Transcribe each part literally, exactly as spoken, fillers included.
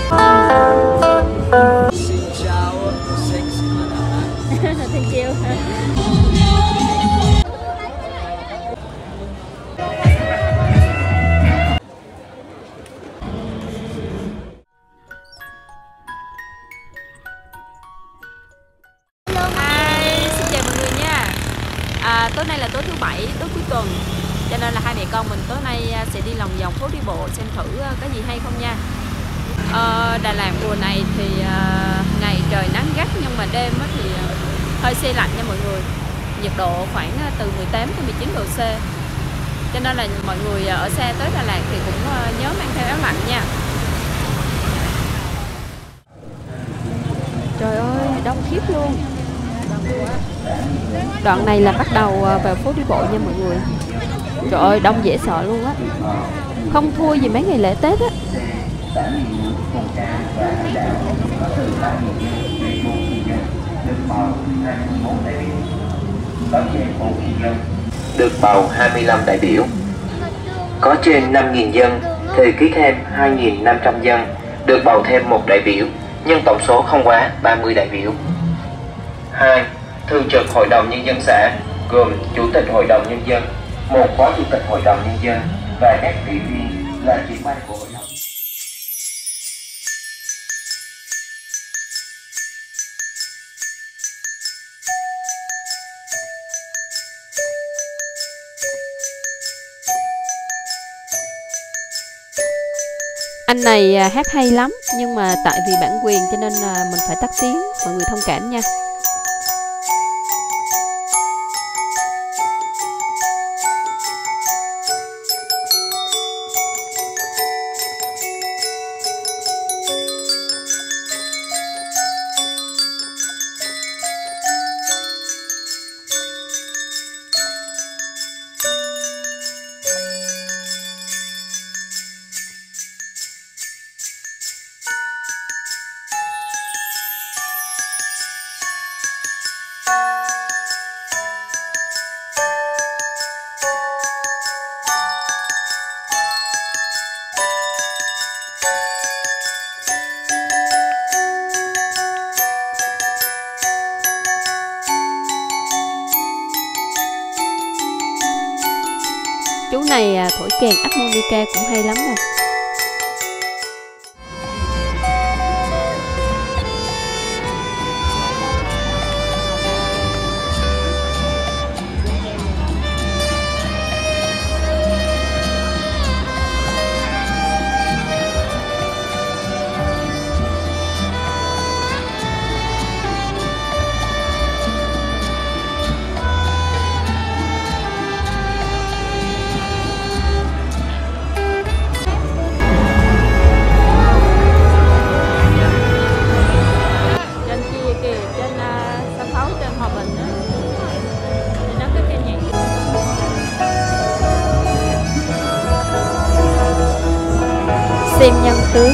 Xin chào, sexy madame. Thank you. À, tối nay là tối thứ bảy, tối cuối tuần, cho nên là hai mẹ con mình tối nay sẽ đi lòng vòng phố đi bộ xem thử có gì hay không nha. à, Đà Lạt mùa này thì à, ngày trời nắng gắt nhưng mà đêm thì hơi se lạnh nha mọi người, nhiệt độ khoảng từ mười tám tới mười chín độ C, cho nên là mọi người ở xa tới Đà Lạt thì cũng nhớ mang theo áo lạnh nha. Trời ơi, đông khiếp luôn. Đoạn này là bắt đầu vào phố đi bộ nha mọi người. Trời ơi, đông dễ sợ luôn á, không thua gì mấy ngày lễ Tết á. Được bầu hai mươi lăm đại biểu, có trên năm nghìn dân thì ký thêm hai nghìn năm trăm dân, được bầu thêm một đại biểu, nhưng tổng số không quá ba mươi đại biểu. Hai, Thường trực Hội đồng Nhân dân xã gồm Chủ tịch Hội đồng Nhân dân, một Phó Chủ tịch Hội đồng Nhân dân và các ủy viên là trưởng ban của hội đồng. Anh này hát hay lắm, nhưng mà tại vì bản quyền cho nên mình phải tắt tiếng, mọi người thông cảm nha. Chú này thổi kèn harmonica cũng hay lắm nè. Xem nhân tướng.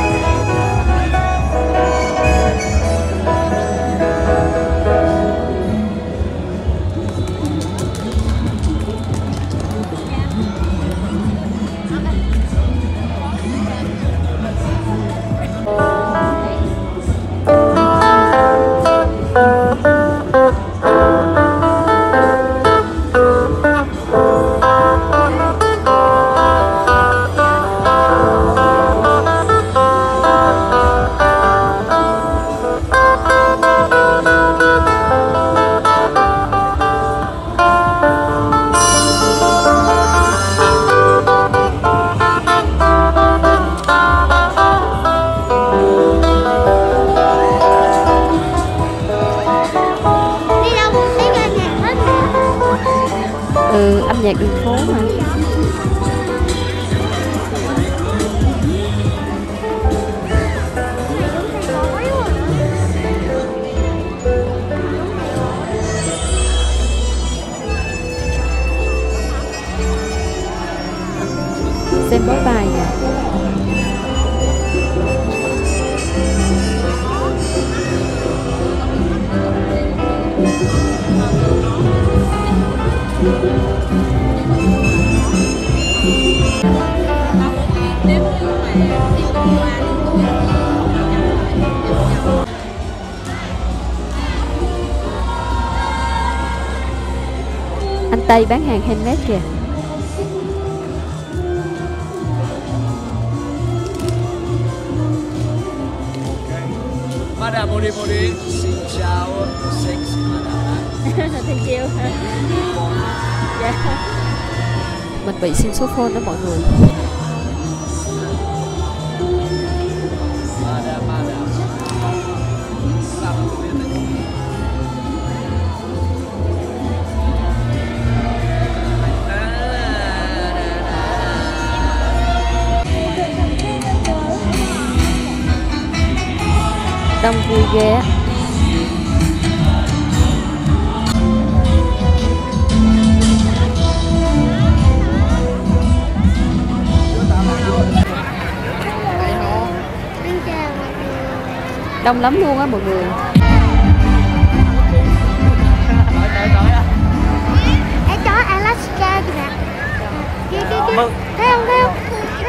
Ừ, âm nhạc đường phố mà. Xem bói bài nè. Nếu như mà đi qua Tây bán hàng handmade kìa. Madame, body body. Xin chào, sexy madame. Thank you. Yeah. Mình bị xin số phone đó mọi người. Madame, madame. Đông vui ghê á. Đông lắm luôn á mọi người. Em chó Alaska kìa nè. Kia kia kia. Thấy không thấy không?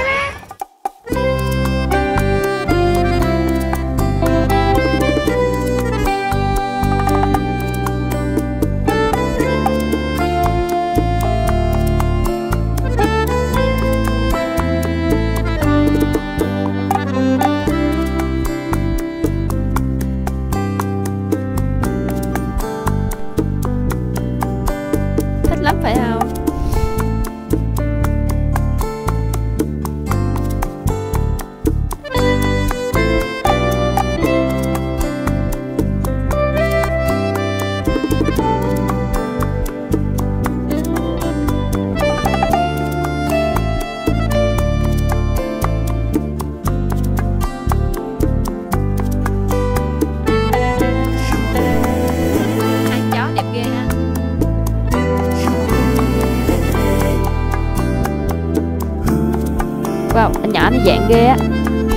Lắm phải không? Hai chó đẹp ghê ha. Wow, anh nhỏ nó dạng ghê á.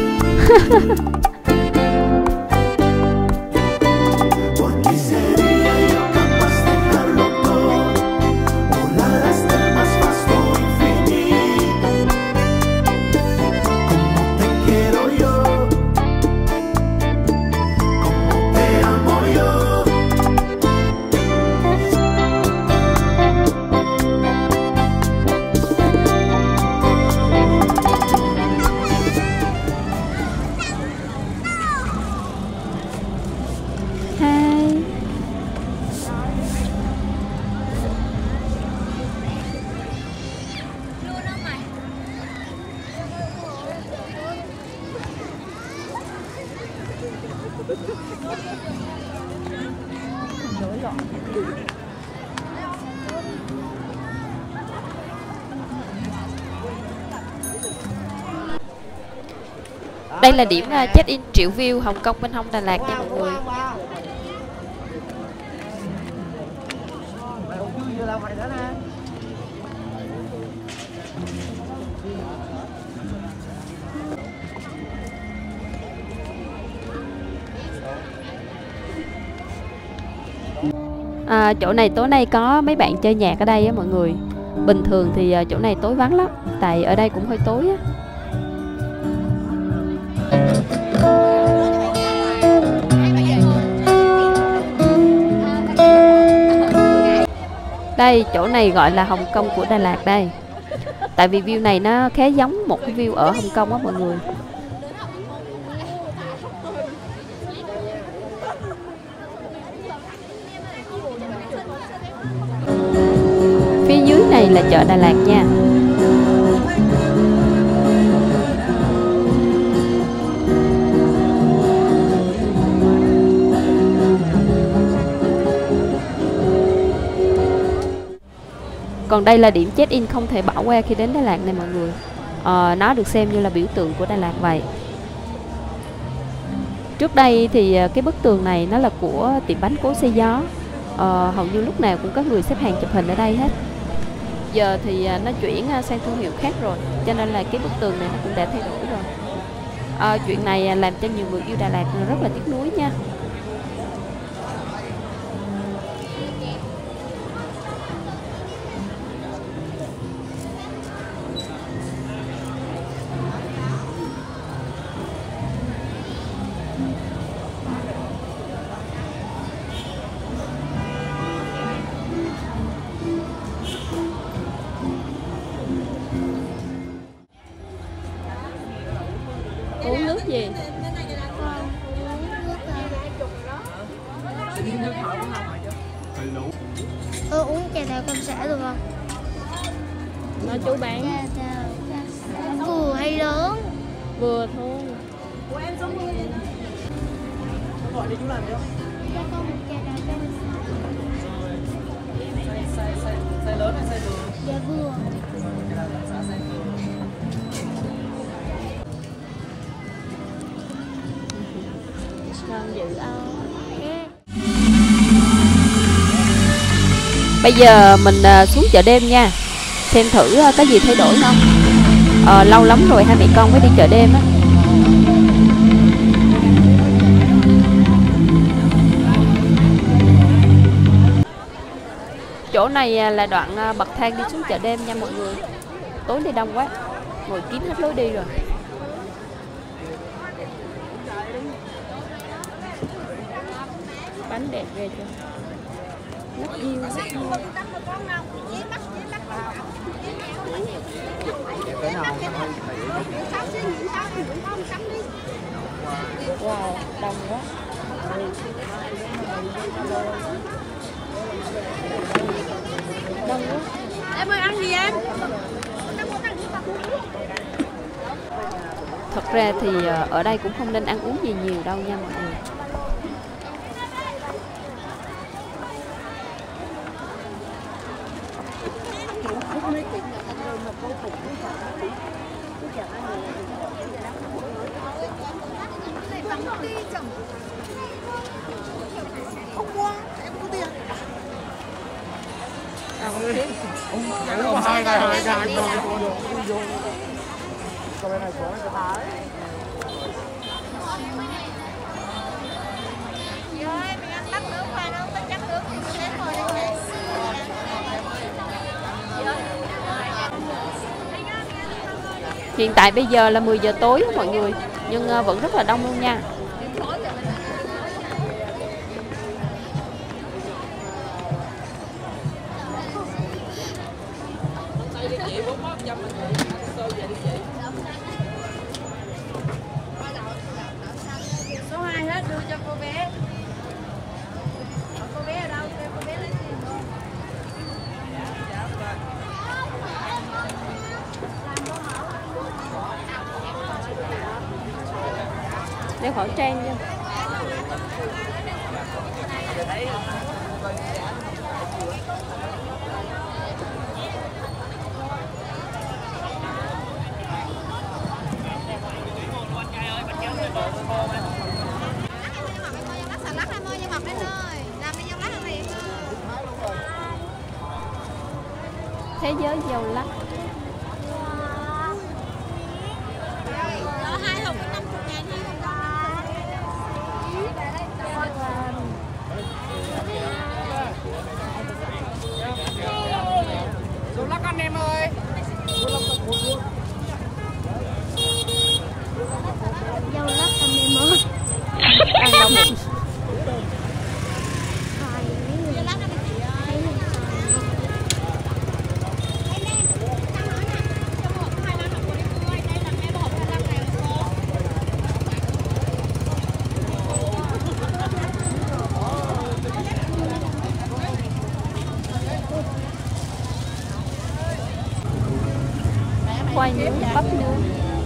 Đây là điểm check-in triệu view Hồng Kông bên hông Đà Lạt nha mọi người. À, chỗ này tối nay có mấy bạn chơi nhạc ở đây á mọi người. Bình thường thì chỗ này tối vắng lắm, tại ở đây cũng hơi tối á. Đây, chỗ này gọi là Hồng Kông của Đà Lạt đây. Tại vì view này nó khá giống một cái view ở Hồng Kông á mọi người. Phía dưới này là chợ Đà Lạt nha. Còn đây là điểm check-in không thể bỏ qua khi đến Đà Lạt này mọi người. à, Nó được xem như là biểu tượng của Đà Lạt vậy. Trước đây thì cái bức tường này nó là của tiệm bánh Cố Xe Gió. à, Hầu như lúc nào cũng có người xếp hàng chụp hình ở đây hết. Giờ thì nó chuyển sang thương hiệu khác rồi, cho nên là cái bức tường này nó cũng đã thay đổi rồi. à, Chuyện này làm cho nhiều người yêu Đà Lạt rất là tiếc nuối nha. Uống nước gì? Ờ, uống trà đào cam sả được không? Nói chú bán Trà đào cam sả vừa hay lớn? vừa thôi. Gọi đi chú làm cho. Cho con một trà đào cam sả. Size, size, size lớn hay size vừa? Dạ vừa. Trà đào cam sả size vừa. Ngon dữ không? Ê, Bây giờ mình à, xuống chợ đêm nha. Xem thử à, có gì thay đổi không. Ờ, lâu lắm rồi hai mẹ con mới đi chợ đêm á. Chỗ này à, là đoạn à, bậc thang đi xuống chợ đêm nha mọi người. Tối nay đông quá, ngồi kín hết lối đi rồi. Bánh đẹp ghê chưa? Nắp diêu, nắp diêu. Wow, đông quá. Đông quá. Em ơi ăn gì em? Thật ra thì ờ, ở đây cũng không nên ăn uống gì nhiều đâu nha mọi người. Hai ngày hai ngày vô vô vô. Cái bên này có cái thái. Rồi mình ăn tắt nước qua đâu, tắt chắc nước thì sẽ ngồi đây nè. Hiện tại bây giờ là mười giờ tối mọi người, nhưng ờ, vẫn rất là đông luôn nha. Số hai hết đưa cho cô bé. Cô bé ở đâu? Cô bé lấy tiền luôn. Đeo khẩu trang nha. Thế giới dầu lắc. Hai hộp năm mươi ngàn, hai hộp Dầu lắc ăn em ơi. dâu lắc anh em ơi. Ăn đâu mà. Xoài mấy người thấy mình Khoai nướng, bắp nướng.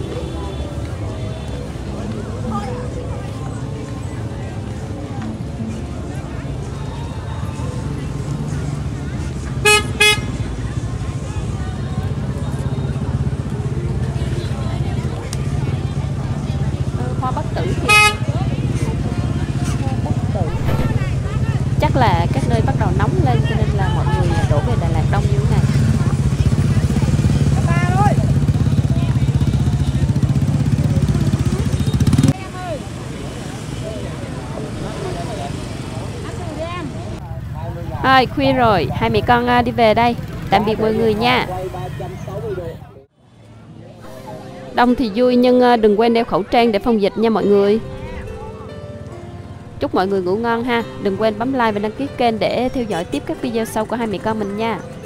Hoa bất tử thì hoa bất tử chắc là các nơi bắt đầu nóng lên cho nên là mọi người đổ về Đà Lạt đông như thế này. Rồi khuya rồi, hai mẹ con đi về đây. Tạm biệt mọi người nha. Đông thì vui nhưng đừng quên đeo khẩu trang để phòng dịch nha mọi người. Chúc mọi người ngủ ngon ha. Đừng quên bấm like và đăng ký kênh để theo dõi tiếp các video sau của hai mẹ con mình nha.